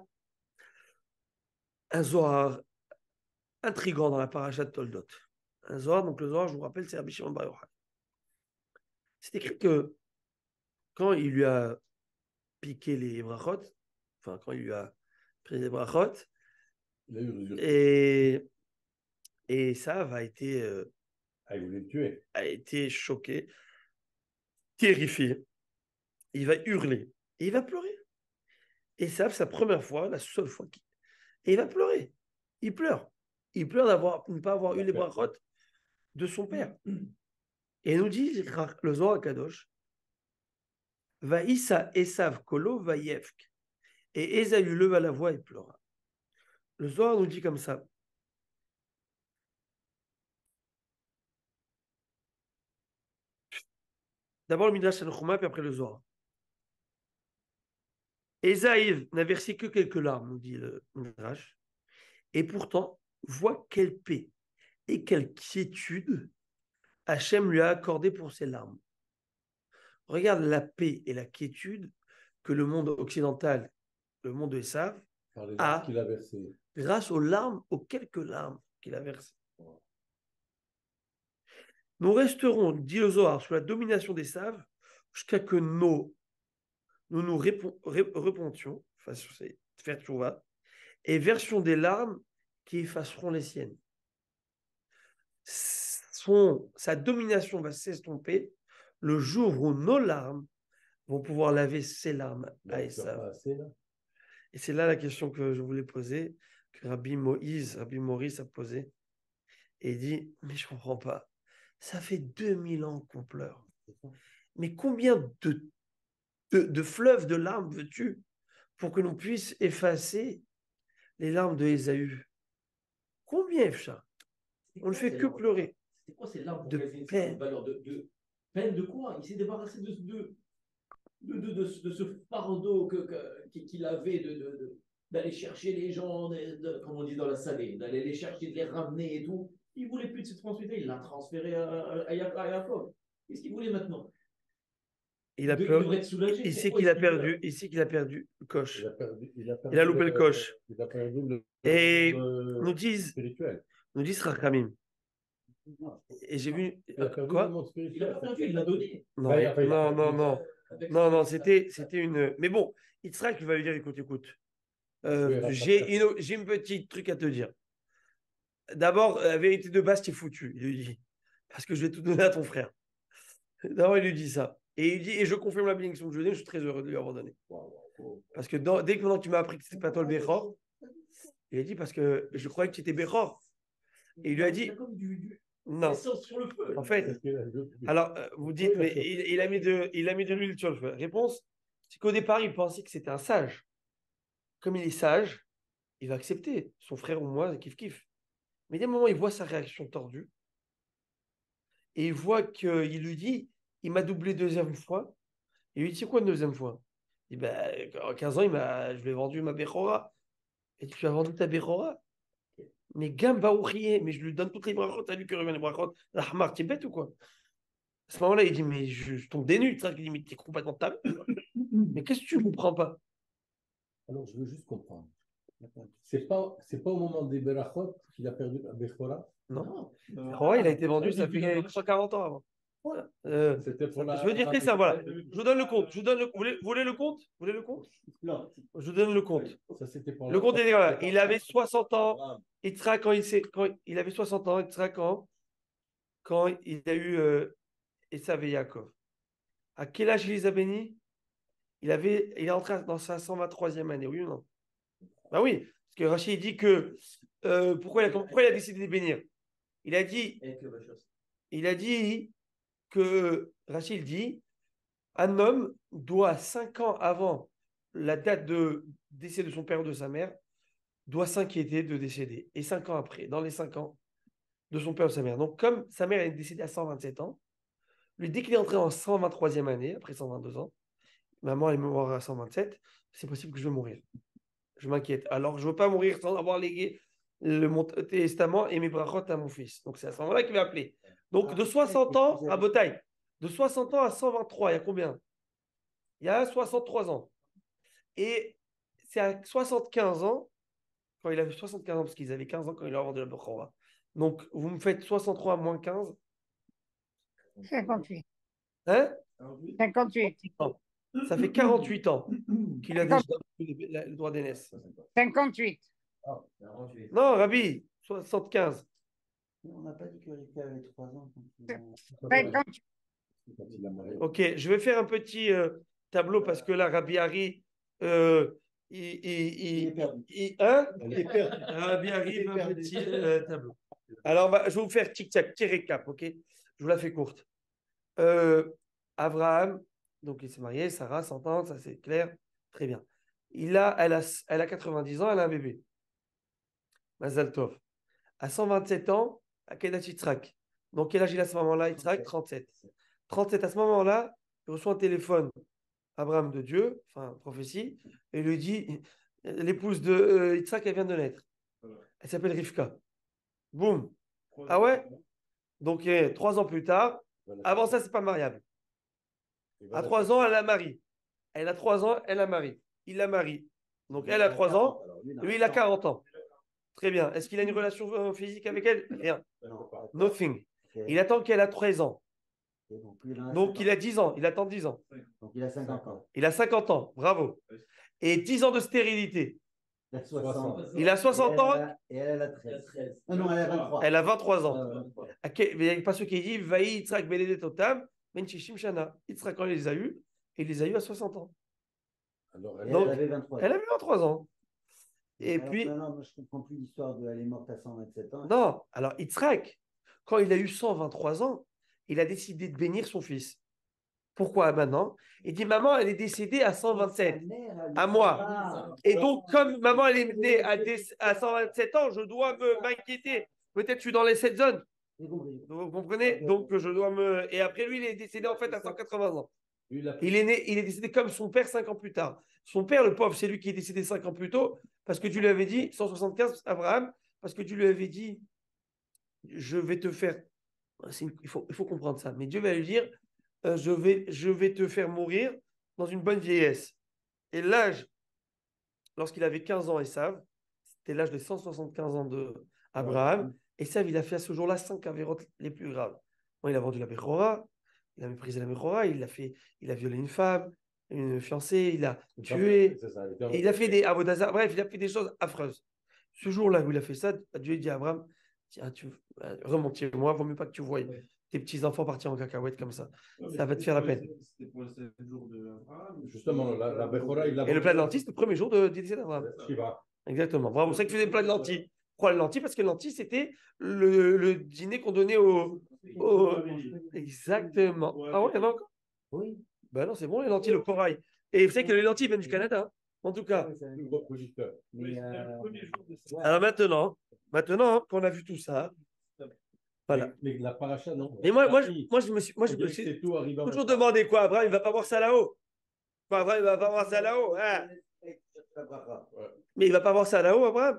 un Zohar intrigant dans la paracha de Toldot. Un Zohar, donc le Zohar, je vous rappelle, c'est Rabbi Shimon Bar Yochai. C'est écrit que quand il lui a piqué les brachot, enfin, quand il lui a pris les brachot, et, et ça a été, euh, ah, il voulait le tuer. a été choqué, terrifié. Il va hurler et il va pleurer. Et ça, c'est sa première fois, la seule fois qu'il. Et il va pleurer. Il pleure. Il pleure d'avoir, ne pas avoir eu les brachot de son père. Et il nous dit le Zohar Kadosh, Vaïssa Esav Kolo Vaïevk. Et Ésaü leva la voix et pleura. Le Zohar nous dit comme ça. D'abord le Midrash Tanchuma, puis après le Zohar. Ésaïv n'a versé que quelques larmes, nous dit le Midrash. Et pourtant, vois quelle paix et quelle quiétude Hachem lui a accordé pour ses larmes. Regarde la paix et la quiétude que le monde occidental, le monde de Esav, a, qu'il a versé. Grâce aux larmes, aux quelques larmes qu'il a versées. Nous resterons, dit le Zohar, sous la domination d'Esav jusqu'à que nos, nous nous répon, ré, repentions, enfin, c'est faire tchouva, et versions des larmes qui effaceront les siennes. Son, sa domination va s'estomper le jour où nos larmes vont pouvoir laver ses larmes à Esav. Et c'est là la question que je voulais poser, que Rabbi Moïse, Rabbi Maurice a posée. Et il dit, mais je ne comprends pas. Ça fait deux mille ans qu'on pleure. Mais combien de, de, de fleuves de larmes veux-tu pour que l'on puisse effacer les larmes de Ésaü? Combien, Efcha? On ne fait que pleurer. C'est quoi ces larmes de peine. Valeur de, de peine de quoi? Il s'est débarrassé de, de, de, de, de, de ce fardeau que, que, qu'il avait de, de, de, d'aller chercher les gens, de, de, comme on dit dans la salée, d'aller les chercher, de les ramener et tout. Il ne voulait plus de cette responsabilité, il l'a transféré à, à, à Yaakov. Qu'est-ce qu'il voulait maintenant? Il a pleuré. Il sait qu'il a perdu, il sait qu'il a perdu le coche. Il a, perdu, il a, perdu il a loupé le, le coche. Il a perdu le, et le, nous disent, spirituel. Nous disent Rachamim. Et j'ai vu. Il a perdu quoi le monde spirituel. Il a perdu, il l'a donné. Non, bah, enfin, non, non, non. Non, non, c'était, c'était une. Mais bon, Yitzhak va lui dire, écoute, écoute. Euh, oui, j'ai, une, j'ai une petite truc à te dire. D'abord, la vérité de base, t'es foutu, il lui dit. Parce que je vais tout donner à ton frère. D'abord, il lui dit ça. Et il dit, et je confirme la bénédiction que je lui donne, je suis très heureux de lui avoir donné. Parce que dans, dès que maintenant tu m'as appris que c'était pas toi le Béchor, il a dit, parce que je croyais que tu étais Béchor. Et il lui a dit, non. En fait, alors, vous dites, mais il, il, a mis de, il a mis de l'huile sur le feu. Réponse, c'est qu'au départ, il pensait que c'était un sage. Comme il est sage, il va accepter. Son frère ou moi, kiff kiff. Mais dès le moment où il voit sa réaction tordue, et il voit qu'il lui dit, il m'a doublé deuxième fois. Et il lui dit, c'est quoi une deuxième fois? Il dit, ben, à quinze ans, il m'a, je lui ai vendu ma Bechora. Et tu as vendu ta Bechora? Mais Gamba Ourié, mais je lui donne toutes les brachot, t'as lu que reviennent les brachot, la Hamar, t'es bête ou quoi? À ce moment-là, il dit, mais je, je tombe des nues, il dit, mais t'es complètement ta mais qu'est-ce que tu ne comprends pas? Alors, je veux juste comprendre. C'est pas, c'est pas au moment des Berachot qu'il a perdu la Bechora? Non. Bechora, il a été vendu, ça fait cent quarante ans avant. Euh, C'était pour la... Je veux dire que ça, voilà. Je vous donne le compte. Je vous donne le... Vous voulez, vous voulez le compte? Vous voulez le compte? Non. Je vous donne le compte. Ça, c'était pour le compte est voilà. Il avait soixante ans. Yitzhak, quand il, s'est- quand il avait soixante ans, Yitzhak, quand, quand il a eu euh, Esav et Yaakov. À quel âge il les a bénis? Il, avait, il est entré dans sa cent vingt-troisième année, oui ou non? Ben oui, parce que Rachid dit que euh, pourquoi, il a, pourquoi il a décidé de les bénir? Il a dit, il a dit que Rachid dit un homme doit cinq ans avant la date de décès de son père ou de sa mère doit s'inquiéter de décéder. Et cinq ans après, dans les cinq ans de son père ou de sa mère. Donc, comme sa mère est décédée à cent vingt-sept ans, lui, dès qu'il est entré en cent vingt-troisième année, après cent vingt-deux ans, maman elle est morte à cent vingt-sept, c'est possible que je vais mourir. Je m'inquiète. Alors, je ne veux pas mourir sans avoir légué le, mon testament et mes brachot à mon fils. Donc, c'est à ce moment-là qu'il va appeler. Donc, de soixante ans à Botaï, de soixante ans à cent vingt-trois, il y a combien? Il y a soixante-trois ans. Et c'est à soixante-quinze ans, quand il avait soixante-quinze ans, parce qu'ils avaient quinze ans quand il a vendu la Bechora. Donc, vous me faites soixante-trois moins quinze. cinquante-huit. Hein? cinquante-huit. Ça fait quarante-huit ans qu'il a déjà le, le droit d'aînesse. cinquante-huit. Non, Rabbi, soixante-quinze. On n'a pas dit que Rika avait trois ans. cinquante-huit. Ok, je vais faire un petit euh, tableau parce que là, Rabbi Harry, euh, il, il, il, Il est perdu. il- hein? Il est perdu. Rabbi Harry Il est fait un perdu. petit euh, tableau. Alors, bah, je vais vous faire tic-tac, petit récap, ok? Je vous la fais courte. Euh, Abraham, donc il s'est marié, Sarah, cent ans, ça c'est clair, très bien. Il a, elle, a, elle a quatre-vingt-dix ans, elle a un bébé. Mazal Tov. À cent vingt-sept ans, à quel âge Yitzhak? Donc quel âge il a à ce moment-là? Yitzhak, trente-sept. trente-sept, à ce moment-là, il reçoit un téléphone, Abraham de Dieu, enfin prophétie, et il lui dit, l'épouse de euh, Yitzhak, elle vient de naître. Elle s'appelle Rivka. Boum. Ah ouais? Donc eh, trois ans plus tard, avant ça, c'est pas mariable. À trois ans, elle la marie. Elle a trois ans, elle la marie. Il la marie. Donc elle a trois ans, lui il a quarante ans. Très bien. Est-ce qu'il a une relation physique avec elle? Rien. Nothing. Il attend qu'elle a treize ans. Donc il a dix ans. Il attend dix ans. Donc il a cinquante ans. Il a cinquante ans. Bravo. Et dix ans de stérilité. Il a soixante. Il a soixante ans. Et elle, elle a treize. Non, non, elle a vingt-trois. Elle a vingt-trois ans. Euh, vingt-trois. Il n'y a pas ceux qui disent Vaï Yitzhak Beledet Otam, Ben Shishim Shana. Yitzhak, quand il les a eus, il les a eus à soixante ans. Alors, Et Donc, elle avait vingt-trois. Elle avait vingt-trois ans. Et Alors, puis. Non, non, moi, je ne comprends plus l'histoire de elle est morte à cent vingt-sept ans. Non, alors Yitzhak, quand il a eu cent vingt-trois ans, il a décidé de bénir son fils. Pourquoi maintenant? Il dit maman, elle est décédée à cent vingt-sept, à moi. Et donc, comme maman, elle est née à, des, à cent vingt-sept ans, je dois me m'inquiéter. Peut-être je suis dans les sept zones. Vous comprenez? Donc, je dois me. Et après, lui, il est décédé en fait à cent quatre-vingts ans. Il est, né, il est décédé comme son père cinq ans plus tard. Son père, le pauvre, c'est lui qui est décédé cinq ans plus tôt, parce que Dieu lui avait dit, cent soixante-quinze, Abraham, parce que Dieu lui avait dit, je vais te faire. Une, il, faut, il faut comprendre ça. Mais Dieu va lui dire, euh, je, vais, je vais te faire mourir dans une bonne vieillesse. Et l'âge, lorsqu'il avait quinze ans, Esav, c'était l'âge de cent soixante-quinze ans d'Abraham. Ouais. Esav, il a fait à ce jour-là cinq avérotes les plus graves. Bon, il a vendu la Bechora, il a méprisé la Bechora, il a, fait, il a violé une femme, une fiancée, il a tué, ça, et il a fait des avodazar, bref, il a fait des choses affreuses. Ce jour-là où il a fait ça, Dieu dit à Abraham, tiens, tu, remonte-moi, vaut mieux pas que tu voies tes petits-enfants partir en cacahuète comme ça. Non, ça va te faire la peine. C'était pour le sept jours de Abraham. Justement, la, la Bechora, il a... Et le plat de lentilles, c'est le premier jour de décès d'Abraham. Exactement. Bravo, c'est ça que tu faisais le plat de lentilles. Pourquoi les lentilles? Parce que les lentilles, c'était le, le dîner qu'on donnait au... au... Exactement. Ah ouais, il y en a encore? Oui. Ben non, c'est bon, les lentilles, le corail. Et vous savez que les lentilles viennent du Canada, hein, en tout cas. Mais euh... Alors maintenant, maintenant hein, qu'on a vu tout ça, voilà. Mais, mais la paracha, non. Mais moi, moi, je, moi, je me suis, moi, je me suis toujours demandé quoi, Abraham, il ne va pas voir ça là-haut. Quoi, Abraham, il ne va pas voir ça là-haut. Hein. Mais il ne va pas voir ça là-haut, Abraham.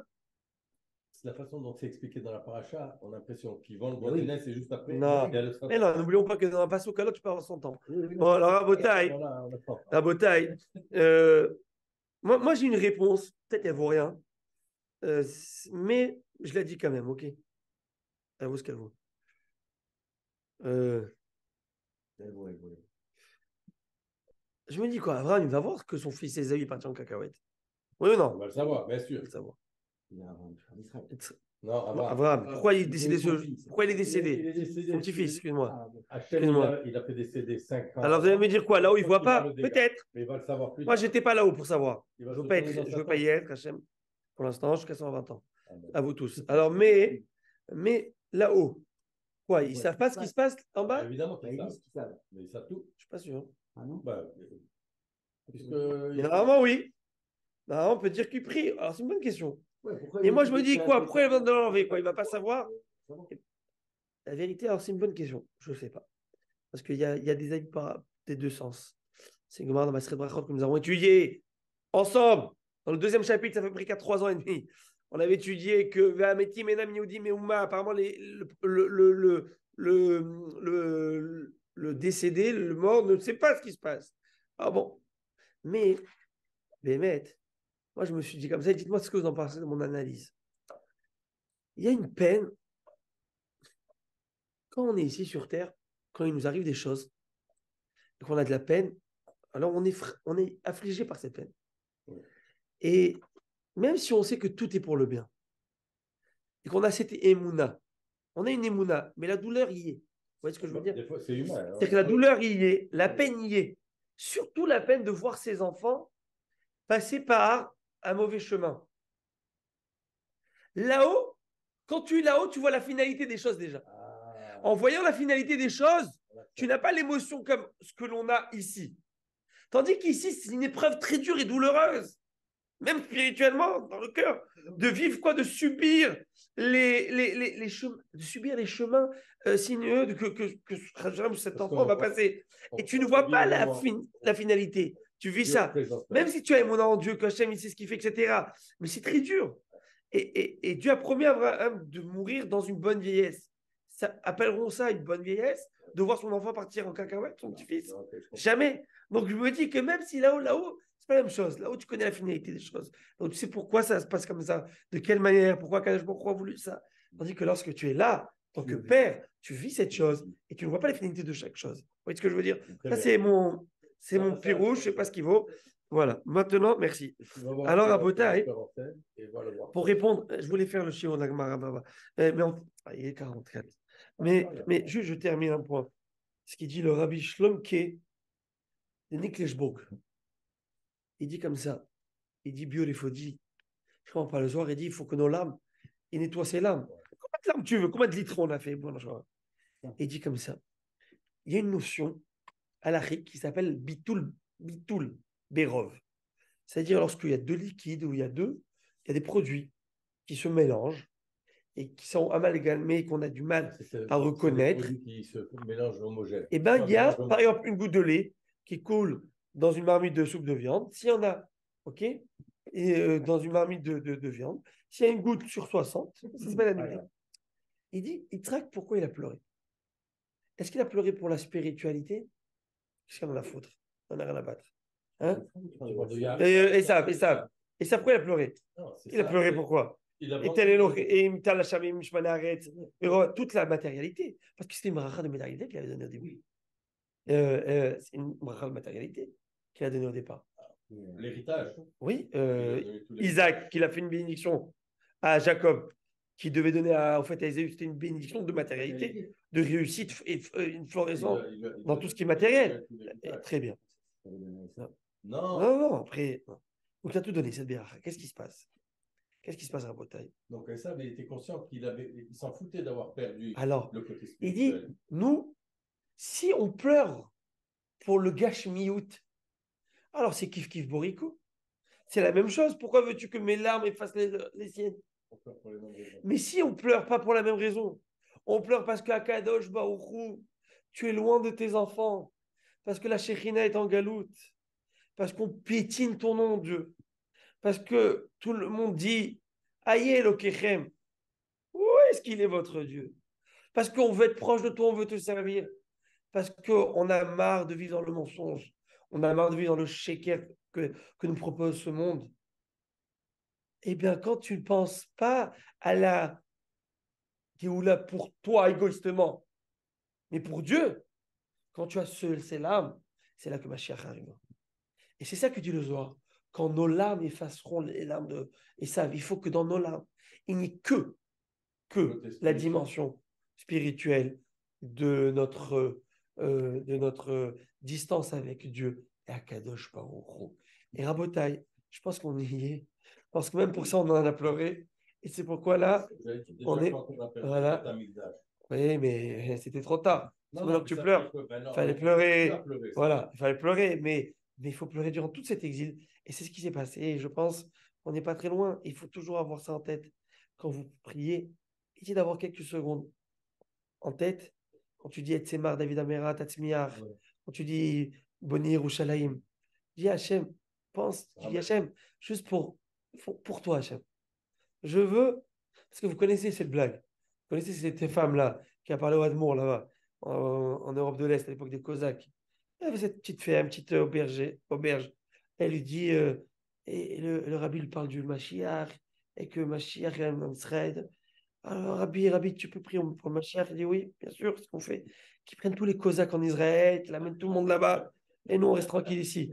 La façon dont c'est expliqué dans la paracha, on a l'impression qu'ils vont le droit d'aînesse oui. et juste après. Non, mais non, n'oublions pas que dans un passe au calot, tu peux avoir son temps. Oui, oui, bon, alors, la bataille, la bataille, euh, moi, moi j'ai une réponse, peut-être qu'elle ne vaut rien, euh, mais je la dis quand même, ok? Elle vaut ce qu'elle vaut. Euh, je me dis quoi, Abraham, il va voir que son fils Ésaü est parti en cacahuète. Oui ou non? On va le savoir, bien sûr. Le savoir. Non, Non, Abraham. Abraham. Pourquoi il est Il décédé est son ce... fils. Pourquoi il est Il décédé? est décédé. Son petit-fils, excuse-moi. Ah, Hachem, il Excuse-moi. a, il a fait décéder cinq ans. Alors vous allez me dire quoi? Là-haut, il ne voit Il va pas? le dégât. Peut-être. Mais il va le savoir plus Moi, tard. je n'étais pas là-haut pour savoir. Il va Je se ne veux pas, retourner être... dans je sa veux pas y tombe. être, Hachem. Pour l'instant, jusqu'à cent vingt ans. Ah ben, À vous tous. Alors, mais, mais là-haut, quoi? Ils ne Ouais, savent pas ce qui se passe en bah, bas? évidemment Bah, qu'ils ils savent. disent qu'ils savent. Mais ils savent tout. Je ne suis pas sûr. Ah non? Bah, puisque Mais normalement, oui. Normalement, on peut dire qu'il prie. Alors, c'est une bonne question. Ouais, pourquoi Et ils moi, disent je me que dis c'est quoi? un Pourquoi il peu- va de l'enlever? Quoi? Il ne va pas savoir? Ça va. La vérité, alors, c'est une bonne question. Je ne sais pas. Parce qu'il y a, il y a des avis par des deux sens. C'est une Gemara dans Maseret Brachot que nous avons étudié ensemble. Dans le deuxième chapitre, ça fait près qu'à trois ans et demi. On avait étudié que Ve'ameti menam Yehudi meuma, apparemment les, le, le, le, le, le, le, le décédé, le mort, ne sait pas ce qui se passe. Ah bon. Mais, Bémet, moi je me suis dit comme ça, et dites-moi ce que vous en pensez de mon analyse. Il y a une peine quand on est ici sur Terre, quand il nous arrive des choses, et qu'on a de la peine, alors on est, fr- on est affligé par cette peine. Oui. Et même si on sait que tout est pour le bien, et qu'on a cette émouna, on a une émouna, mais la douleur y est. Vous voyez ce que je veux dire? des fois, c'est humain. hein. C'est-à-dire que la douleur y est, la peine y est. Surtout la peine de voir ses enfants passer par un mauvais chemin. Là-haut, quand tu es là-haut, tu vois la finalité des choses déjà. Ah, En voyant la finalité des choses, tu n'as pas l'émotion comme ce que l'on a ici. Tandis qu'ici, c'est une épreuve très dure et douloureuse, même spirituellement, dans le cœur, de vivre quoi, de subir les, les, les, les chemins, de subir les chemins euh, sinueux de, que, que, que cet Parce enfant qu'on- va passer. on- Et tu ne on vois vit pas le la, moment. fin, la finalité. Tu vis Dieu ça. présente. Même si tu as émouna en Dieu, qu'Hachem, il sait ce qu'il fait, et cetera. Mais c'est très dur. Et, et, et Dieu a promis à Abraham de mourir dans une bonne vieillesse. Ça, appelleront ça une bonne vieillesse, de voir son enfant partir en cacahuète, son petit-fils. Ok, je comprends. Jamais. Donc je me dis que même si là-haut, là-haut, c'est pas la même chose. Là-haut, tu connais la finalité des choses. Donc tu sais pourquoi ça se passe comme ça, de quelle manière, pourquoi Kadosh Baruch Hu a voulu ça. Tandis que lorsque tu es là, en tant que père, tu vis cette chose et tu ne vois pas la finalité de chaque chose. Vous voyez ce que je veux dire? Très Ça, bien. c'est mon, c'est Ça, mon ça, pirou, ça, je ne sais pas ça. ce qu'il vaut. Voilà. Maintenant, merci. Et tu vas voir Alors, qu'il à va Botaï, faire en scène et va le voir. pour répondre, je voulais faire le chiot d'Agmara Baba. Euh, mais on- ah, il est quarante-quatre. Mais, mais juste, je termine un point. Ce qu'il dit le Rabbi Shlomke de Nikleshburg. Il dit comme ça. Il dit bio, il faut dire. Je comprends pas le soir. Il dit il faut que nos larmes, ils nettoient ses larmes. Combien de larmes tu veux? Combien de litres on a fait? Bon, je vois. Il dit comme ça. Il y a une notion à l'Afrique qui s'appelle bitul, bitul berov. C'est-à-dire lorsqu'il y a deux liquides ou il y a deux, il y a des produits qui se mélangent et qui sont amalgamés, qu'on a du mal C'est- c'est- à reconnaître. C'est des produits qui se mélangent homogènes. Eh bien, Non, il y a, mélange par exemple, une goutte de lait qui coule dans une marmite de soupe de viande. S'il y en a, OK, et euh, dans une marmite de, de, de viande, s'il y a une goutte sur soixante, ça s'appelle annulé. Il dit, il traque pourquoi il a pleuré. Est-ce qu'il a pleuré pour la spiritualité? Qu'est-ce qu'il en a à foutre? On n'a rien à battre. Hein? Tu parles de Yahweh. Et, euh, et ça, et ça. Et ça, pourquoi il a pleuré? Non, c'est Il a ça. pleuré pourquoi? Il a Et vendu- tel est l'autre, et Imtal Hachamim Shmanaret, et re- toute la matérialité. Parce que c'était une bracha de matérialité qu'il avait donnée au début. Euh, euh, c'est une bracha de matérialité qu'il a donnée au départ. L'héritage. Oui, Il euh, a donné tous les- Isaac, qu'il a fait une bénédiction à Jacob, qui devait donner à, en fait, à Ésaü, c'était une bénédiction de matérialité, de réussite et euh, une floraison Il a- il a- il dans a- tout ce qui est il a- matériel. il a- il Et a- très bien. Non, Non, non, après. non. Donc, il a tout donné, cette béracha. Qu'est-ce qui se passe? Qu'est-ce qui se passe à Rabotaï? donc ça, il était conscient qu'il avait, il s'en foutait d'avoir perdu Alors, le côté il dit, spirituel. nous, si on pleure pour le gashmiout, alors c'est kiff kiff borico. C'est la même chose. Pourquoi veux-tu que mes larmes effacent les, les siennes? On pleure pour les mêmes raisons. Mais si on pleure pas pour la même raison, on pleure parce qu'à Kadosh Baruchou, tu es loin de tes enfants, parce que la Shekhinah est en galoute, parce qu'on piétine ton nom, Dieu, parce que tout le monde dit Aïe Elokechem, où est-ce qu'il est votre Dieu? Parce qu'on veut être proche de toi, on veut te servir, parce qu'on a marre de vivre dans le mensonge, on a marre de vivre dans le sheker que, que nous propose ce monde. Eh bien, quand tu ne penses pas à la Géoula pour toi égoïstement, mais pour Dieu, quand tu as ce, ces larmes, c'est là que Mashiach arrive. Et c'est ça que dit le Zohar. quand nos larmes effaceront les larmes de Esav. Il faut que dans nos larmes, il n'y ait que, que la dimension spirituelle de notre, euh, de notre distance avec Dieu et Akadosh Baruch Hu. Et Rabotai, je pense qu'on y est. Parce que même pour ça, on en a pleuré. Et c'est pourquoi là, on est. Voilà. Oui, mais c'était trop tard. Non, non, que tu pleures. Il fallait pleurer. pleurer voilà, il fallait pleurer. Mais, mais il faut pleurer durant tout cet exil. Et c'est ce qui s'est passé. Et je pense qu'on n'est pas très loin. Il faut toujours avoir ça en tête. Quand vous priez, essayez d'avoir quelques secondes en tête. Quand tu dis Etsemar, David Amera, Tatsmiar, ouais. Quand tu dis Bonir ou Shalaim, dis Hachem, pense, tu dis Hachem, juste pour, pour, pour toi, Hachem. Je veux, parce que vous connaissez cette blague, vous connaissez cette femme-là qui a parlé au Admour là-bas, en, en Europe de l'Est, à l'époque des Cosaques. Elle avait cette petite femme, petite auberge, auberge. Elle lui dit, euh, et le, le rabbi lui parle du Mashiach, et que Mashiach est un Israël. Alors, Rabbi, Rabbi, tu peux prier pour le Mashiach? Il dit oui, bien sûr, c'est ce qu'on fait. Qu'ils prennent tous les Cosaques en Israël, qu'ils amènent tout le monde là-bas, et nous, on reste tranquille ici.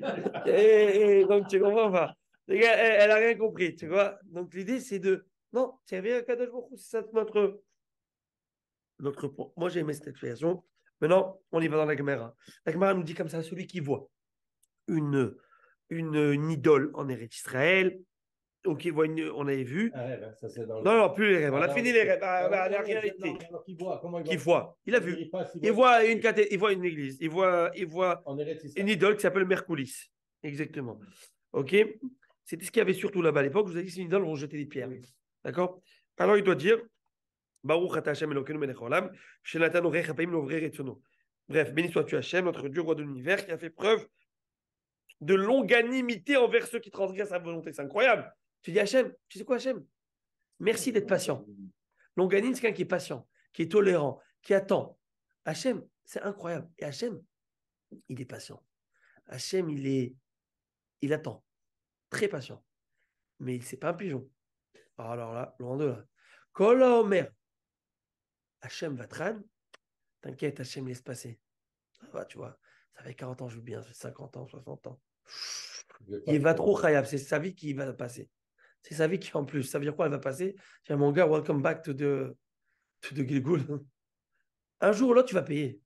et, et donc, tu comprends pas? Elle, elle a rien compris, tu vois. Donc, l'idée, c'est de. Non, servir à Kadosh Baruch Hu, c'est ça notre. notre point. Moi, j'ai aimé cette explication. Maintenant, on y va dans la Gemara. La Gemara nous dit comme ça, celui qui voit une, une, une idole en Eretz Israël. Donc, il voit une, on avait vu. Ah, rêve, ça, c'est dans le... Non, non, plus les rêves. On a fini les rêves. Ah, bah, la réalité. Alors, qui voit, comment il voit, qui voit. Il a vu. Il, passe, il, il, voit une caté... il voit une église. Il voit, il voit une idole qui s'appelle Mercoulis. Exactement. OK. C'était ce qu'il y avait surtout là-bas à l'époque. Je vous ai dit, c'est une idole, on jetait des pierres. Oui. D'accord. Alors, il doit dire Baruch ata Hashem Elokeinu melech haolam, shenatanu reich hapa'im lovrei retzono. Bref, béni sois-tu Hashem, notre Dieu, roi de l'univers, qui a fait preuve de longanimité envers ceux qui transgressent sa volonté. C'est incroyable. Tu dis Hachem, tu sais quoi Hachem? Merci d'être patient. Longanime, c'est quelqu'un qui est patient, qui est tolérant, qui attend. Hachem, c'est incroyable. Et Hachem, il est patient. Hachem, il est, il attend. Très patient. Mais c'est pas un pigeon. Alors là, loin de là. Kola Omer. Hachem Vatran. T'inquiète, Hachem laisse passer. Ça va, tu vois. Ça fait quarante ans, je veux bien. Ça fait cinquante ans, soixante ans. Il va trop khayab. C'est sa vie qui va passer. C'est sa vie qui, en plus, ça veut dire quoi? Elle va passer. Tiens, mon gars, welcome back to the, to the Gilgul. Un jour ou l'autre, tu vas payer.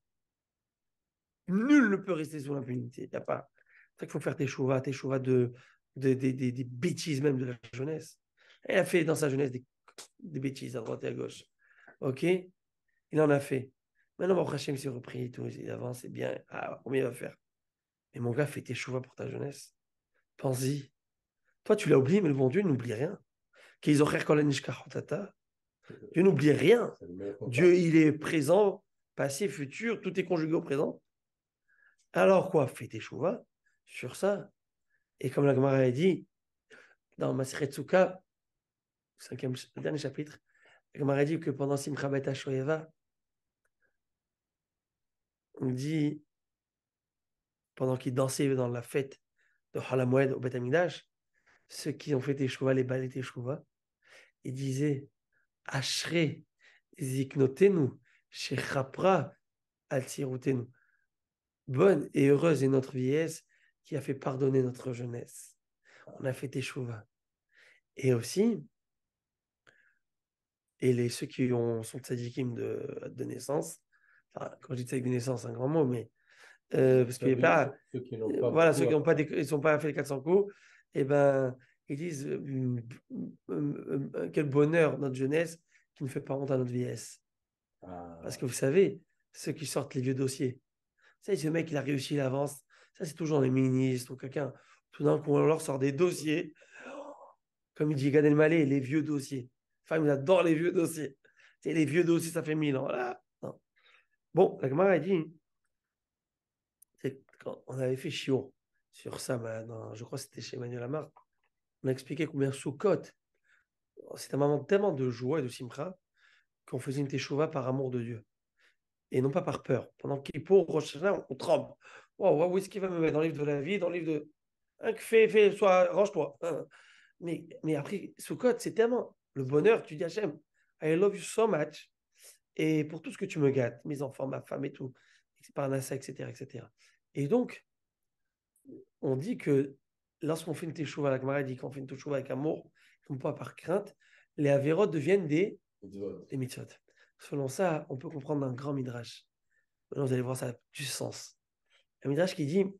Nul ne peut rester sous l'impunité. Il n'y a pas. C'est ça qu'il faut faire tes chouvas, tes chouvas de, de, de, de, des bêtises même de la jeunesse. Elle a fait dans sa jeunesse des, des bêtises à droite et à gauche. OK? Il en a fait. Maintenant, mon Hachem s'est repris et tout. Il avance, c'est bien. Ah, combien il va faire? Mais mon gars, fais tes chouvas pour ta jeunesse. Pense-y. Toi, tu l'as oublié, mais le bon Dieu n'oublie rien. Dieu n'oublie rien. Dieu, il est présent, passé, futur, tout est conjugué au présent. Alors quoi? Fais tes chouvas sur ça. Et comme la Gemara a dit, dans Masechet Souka, cinquième, dernier chapitre, la Gemara a dit que pendant Simcha Bet HaShoeva, on dit, pendant qu'ils dansaient dans la fête de Hol HaMoed au Bet HaMikdash, ceux qui ont fait tes chouvas, les balais tes chouvas, ils disaient Ashre ziknotenu shechapra altirutenu. Bonne et heureuse est notre vieillesse qui a fait pardonner notre jeunesse. On a fait teshuva. Et aussi, et les, ceux qui ont, sont tzadikim de, de naissance, enfin, quand je dis tzadik de naissance, c'est un grand mot, mais euh, parce qu'il n'y a pas, ceux qui n'ont pas, voilà, ceux qui n'ont pas, ils sont pas fait les quatre cents coups, et ben, ils disent euh, euh, euh, quel bonheur notre jeunesse qui ne fait pas honte à notre vieillesse. Ah. Parce que vous savez, ceux qui sortent les vieux dossiers, c'est ce mec, il a réussi, il avance. Ça, c'est toujours les ministres ou quelqu'un. Tout d'un coup, on leur sort des dossiers. Comme il dit Gad Elmaleh, les vieux dossiers. Enfin, il adore les vieux dossiers. C'est les vieux dossiers, ça fait mille ans. Voilà. Non. Bon, la Gemara a dit, c'est quand on avait fait Chiot sur ça, maintenant, je crois que c'était chez Emmanuel Amar, on a expliqué combien Soukot, c'est un moment tellement de joie et de simcha qu'on faisait une teshuva par amour de Dieu. Et non pas par peur. Pendant Kippour, Rosh Hashanah, on tremble. Wow, où est-ce qu'il va me mettre? Dans le livre de la vie, dans le livre de. Hein, fais, fais, sois, range-toi. Hein. Mais, mais après, Sukkot, c'est tellement le bonheur. Tu dis Hachem, I love you so much. Et pour tout ce que tu me gâtes, mes enfants, ma femme et tout, Parnassa, et cetera, et cetera. Et donc, on dit que lorsqu'on fait une teshuva, la Gemara dit qu'on fait une teshuva avec amour, non pas par crainte, les avérotes deviennent des, des mitzvot. Selon ça, on peut comprendre un grand midrash. Maintenant, vous allez voir, ça a du sens. Un midrash qui dit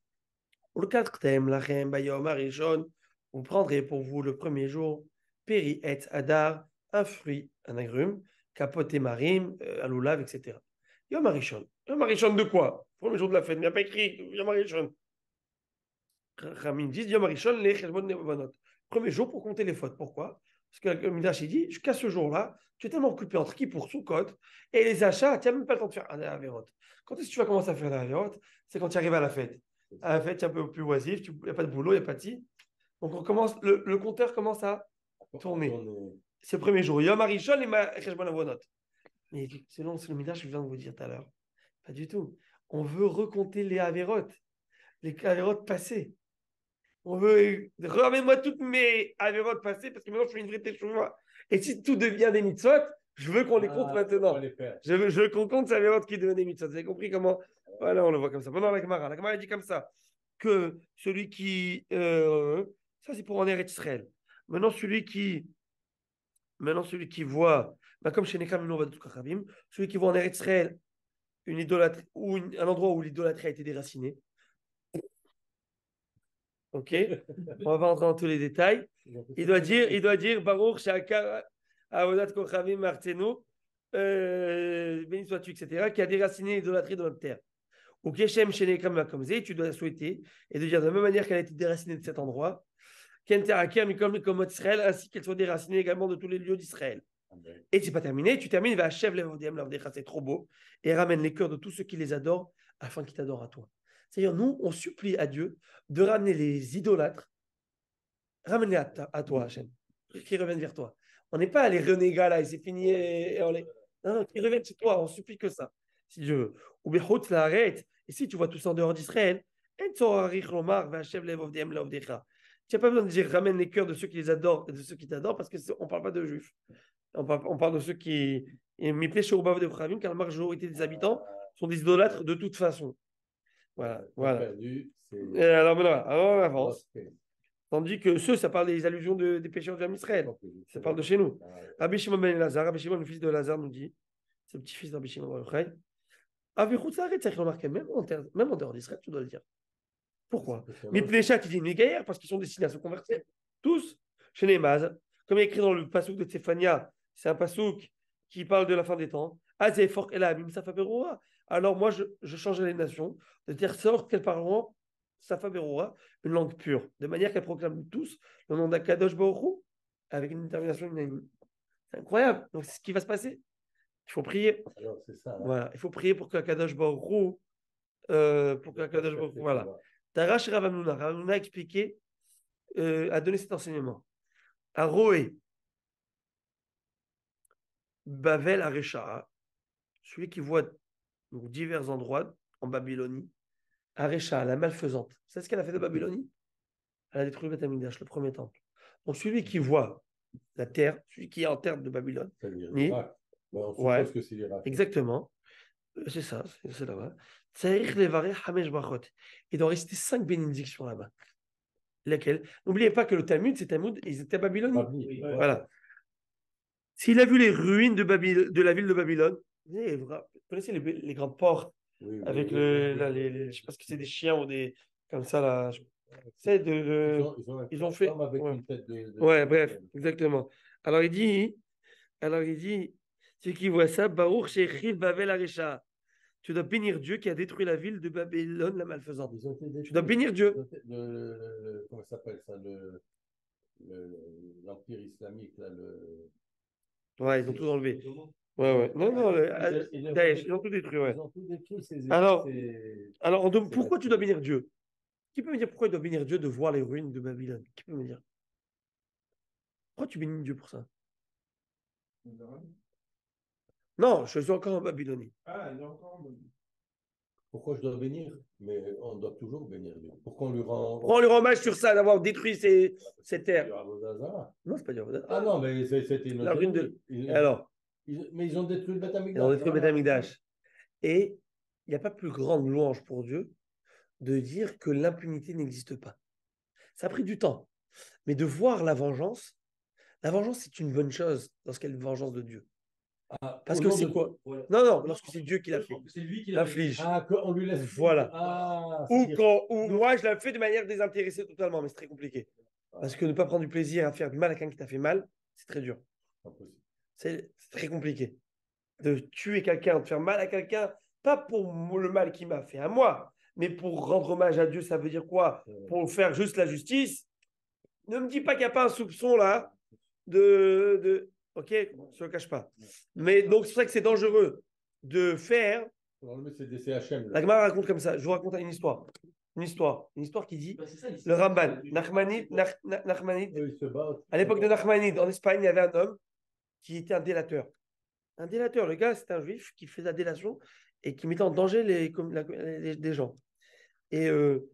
vous prendrez pour vous le premier jour, péri et adar, un fruit, un agrume, capote et marim, euh, aloulav, et cetera. Yom Harishon. Yom Harishon de quoi? Premier jour de la fête, il n'y a pas écrit Yom Harishon. Ramim dit Yom Harishon, les cheshbon nevanot. Premier jour pour compter les fautes. Pourquoi? Parce que le Midrash il dit jusqu'à ce jour-là, tu es tellement occupé entre qui pour Soukot et les achats, tu n'as même pas le temps de faire un avérote. Quand est-ce que tu vas commencer à faire un avérote? C'est quand tu arrives à la fête. À la fête, tu es un peu plus oisif, il n'y a pas de boulot, il n'y a pas de si. Donc on commence, le, le compteur commence à tourner. C'est le premier jour. Yom Harishon, les cheshbon nevanot. Mais selon le Midrash que je viens de vous dire tout à l'heure, pas du tout. On veut recompter les avérotes, les avérotes passées. On veut ramène-moi toutes mes avérotes passées parce que maintenant je fais une vraie teshuva. Et si tout devient des mitzvot, je veux qu'on les compte ah, maintenant. Les je veux, je veux qu'on compte ces avérotes qui deviennent des mitzvot. Vous avez compris comment? Voilà, on le voit comme ça. Pendant la Gemara, la Gemara dit comme ça que celui qui, euh, ça c'est pour en Eretz Israël. Maintenant celui qui, maintenant celui qui voit, bah comme chez Nekam Kachavim, celui qui voit en Eretz Israël une idolâtrie ou une, un endroit où l'idolâtrie a été déracinée. Ok, on va pas rentrer dans tous les détails. Il doit dire, il doit dire Baruch Shaka Avodat Kochavim Martenu, béni sois-tu, et cetera, qui a déraciné l'idolâtrie de notre terre. Ou Keshem Shenekam Makomze, tu dois souhaiter et de dire de la même manière qu'elle a été déracinée de cet endroit, Kenter Aker Mikom Mikomot Israël, ainsi qu'elle soit déracinée également de tous les lieux d'Israël. Amen. Et c'est pas terminé, tu termines, va achever l'Evodem, l'Avdecha, c'est trop beau, et ramène les cœurs de tous ceux qui les adorent afin qu'ils t'adorent à toi. C'est-à-dire, nous, on supplie à Dieu de ramener les idolâtres, ramène-les à, ta, à toi, Hachem, qu'ils reviennent vers toi. On n'est pas les renégats là, et c'est fini, et on les... Non, non, qu'ils reviennent chez toi, on supplie que ça, si Dieu veut. Ou bien, la arrête, et si tu vois tout ça en dehors d'Israël, tu n'as pas besoin de dire ramène les cœurs de ceux qui les adorent et de ceux qui t'adorent, parce qu'on ne parle pas de juifs. On parle, on parle de ceux qui... car la majorité des habitants sont des idolâtres de toute façon. Voilà, voilà. Perdu, et alors, voilà, alors on avance. Okay. Tandis que ceux, ça parle des allusions de, des pécheurs de Israël. Okay. Ça parle de chez nous. Rabbi Shimon ben Lazare, Rabbi Shimon, le fils de Lazare, nous dit, c'est le petit-fils de Rabbi Shimon ben Yochai, c'est remarqué, même en, terre, même en dehors d'Israël, tu dois le dire. Pourquoi? Mais Pnéchat, il dit Négaïr, parce qu'ils sont destinés à se convertir. Tous. Chez Némaz, comme il est écrit dans le pasouk de Tsephania, c'est un pasouk qui parle de la fin des temps. Azéfor et la Abim Safaberoa. Alors moi, je, je change les nations, de dire sorte qu'elles parleront Safaberoa, une langue pure, de manière qu'elles proclament tous le nom d'Akadosh Baruch Hu, avec une détermination unanime. C'est incroyable. Donc c'est ce qui va se passer. Il faut prier. Alors c'est ça. Hein. Voilà, il faut prier pour qu'Akadosh Baruch Hu, euh, pour qu'Akadosh Baruch Hu, voilà. Tarash Ravamnuna, Ravamnuna a expliqué, euh, a donné cet enseignement. À Roé, Bavel Aresha, celui qui voit donc, divers endroits en Babylonie, Aresha, la malfaisante. C'est ce qu'elle a fait de Babylonie? Elle a détruit le Beth Amikdash, le premier temple. Donc celui qui voit la terre, celui qui est en terre de Babylone, ni... ouais, ouais, que c'est exactement, c'est ça, c'est, c'est là-bas. Il doit rester cinq bénédictions là-bas. Lesquelles? N'oubliez pas que le Talmud, c'est Talmud, ils étaient à Babylonie. Oui, ouais. Voilà. S'il a vu les ruines de, Babyl... de la ville de Babylone, vous connaissez les, les grands ports oui, avec oui, le, oui, là, les, les, je sais pas ce que c'est des chiens ou des comme ça là. Je... C'est de, de... Ils, ont, ils, ont ils ont fait. Avec ouais. Une tête de, de... ouais, bref, exactement. Alors il dit, alors il dit, ceux qui voient ça, Baruch Shechiv Bavel Aresha. Tu dois bénir Dieu qui a détruit la ville de Babylone, la malfaisante. Tu dois bénir Dieu. Le, le, le, comment ça s'appelle ça, le, le, l'empire islamique là, le. Ouais, ils ont tout enlevé. Ouais, ouais. Non, non, le, ils, ils, Daesh, ils ont tout détruit, ouais. Ils ont tout détruit, ces, alors, ces, alors ces pourquoi ces tu dois bénir Dieu? Qui peut me dire pourquoi il doit bénir Dieu de voir les ruines de Babylone? Qui peut me dire? Pourquoi tu bénis Dieu pour ça? Non, je suis encore en Babylonie. Ah, il est encore en Babylonie. Pourquoi je dois bénir? Mais on doit toujours bénir Dieu. Pourquoi on lui rend... Pourquoi on lui rend hommage sur ça, d'avoir détruit ces, ces terres? Non, c'est pas du Avodah. Ah non, mais c'était une... La rune de... Ils... Alors ils... Mais ils ont détruit le Beth Amikdash. Ils ont détruit le Beth Amikdash. Et il n'y a pas plus grande louange pour Dieu de dire que l'impunité n'existe pas. Ça a pris du temps. Mais de voir la vengeance, la vengeance, c'est une bonne chose lorsqu'elle est une vengeance de Dieu. Ah, Parce au que nom c'est de- quoi? voilà. Non, non, lorsque c'est Dieu qui l'a fait. C'est lui qui l'a fait. L'inflige. Ah, qu'on lui laisse. Voilà. Ah, Ou c'est- quand ou moi, je l'ai fait de manière désintéressée totalement, mais c'est très compliqué. Parce que ne pas prendre du plaisir à faire du mal à quelqu'un qui t'a fait mal, c'est très dur. Impossible. C'est c'est très compliqué. De tuer quelqu'un, de faire mal à quelqu'un, pas pour le mal qu'il m'a fait à moi, mais pour rendre hommage à Dieu, ça veut dire quoi? Pour faire juste la justice. Ne me dis pas qu'il n'y a pas un soupçon là de. de... Ok, on ne se le cache pas. Mais donc, c'est pour ça que c'est dangereux de faire. Alors, lui, c'est des C H M. La Gemara raconte comme ça. Je vous raconte une histoire. Une histoire. Une histoire qui dit Bah, c'est ça, il- le Ramban, Nachmanide, Nach- Nach- Nachmanide. Eux, ils se battent. À l'époque de Nachmanide, en Espagne, il y avait un homme qui était un délateur. Un délateur, le gars, c'était un juif qui faisait la délation et qui mettait en danger les, comme la- les- des gens. Et, euh,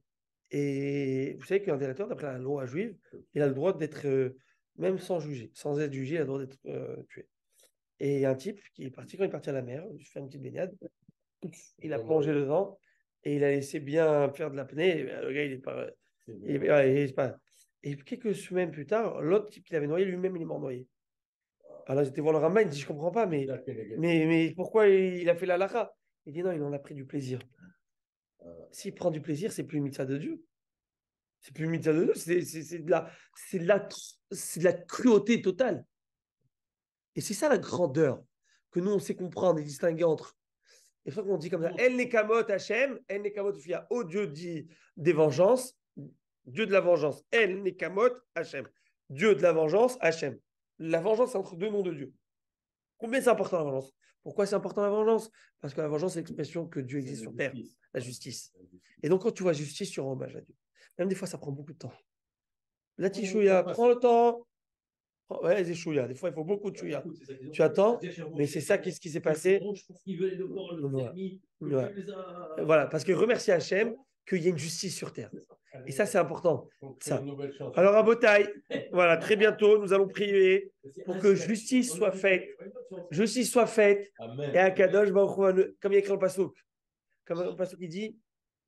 et vous savez qu'un délateur, d'après la loi juive, il a le droit d'être, euh, même sans juger, sans être jugé, il a le droit d'être euh, tué. Et il y a un type qui est parti, quand il est parti à la mer, il fait une petite baignade, il a plongé dedans et il a laissé bien faire de l'apnée. Et le gars, il est pas. Il est- ouais, il est pas. Et quelques semaines plus tard, l'autre type qui l'avait noyé, lui-même, il est mort noyé. Alors j'étais voir le Rambam, il dit je comprends pas, mais, mais, mais pourquoi il a fait la halakha? Il dit non, il en a pris du plaisir. S'il prend du plaisir, c'est plus une mitzvah de Dieu. C'est plus une mitzvah de Dieu, c'est, c'est, c'est, de la, c'est, de la, c'est de la cruauté totale. Et c'est ça la grandeur, que nous on sait comprendre et distinguer entre. Et c'est ça qu'on dit comme ça, El Nekamot Hachem, El Nekamot Fia, oh Dieu dit des vengeances, Dieu de la vengeance, El Nekamot Hachem, Dieu de la vengeance, Hachem. La vengeance, c'est entre deux noms de Dieu. Combien c'est important la vengeance? Pourquoi c'est important la vengeance? Parce que la vengeance, c'est l'expression que Dieu existe sur terre, la justice. Et donc, quand tu vois justice, tu rends hommage à Dieu. Même des fois, ça prend beaucoup de temps. La tichouya, prends le temps. Ouais, les chouya. Des fois, il faut beaucoup de chouya. Tu attends, mais c'est ça, qu'est-ce qui s'est passé? Voilà. Voilà. Voilà, parce que remercier Hachem qu'il y a une justice sur terre. Et ça, c'est important. Ça. Alors, à Botaï, voilà, très bientôt, nous allons prier pour que justice soit faite. Justice soit faite. Et à Kadosh, comme il y a écrit dans le Passouk, comme le Passouk qui dit,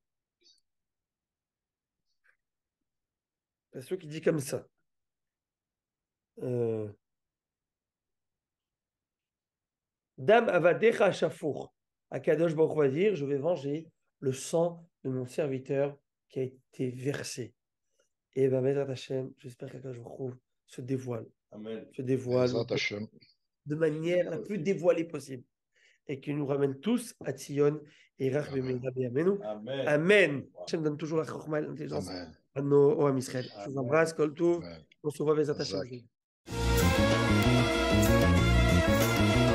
le Passouk qui dit comme ça. Euh, Dam avadecha shafour. À Kadosh Baruch va dire, je vais venger le sang de mon serviteur qui a été versé. Et ben, Bezrat Hashem, j'espère que Kadosh Baruch se dévoile. Amen. Se dévoile Bezrat Hashem. de manière la plus dévoilée possible. Et qu'il nous ramène tous à Tzion et Rach B'Meira B'Yameinu. Amen. Amen. Hashem donne toujours la chorma et l'intelligence Amen. à nos au Am Israël. Je vous Amen. embrasse, Kol Tov. Amen. On se revoit Bezrat Zach. Hashem.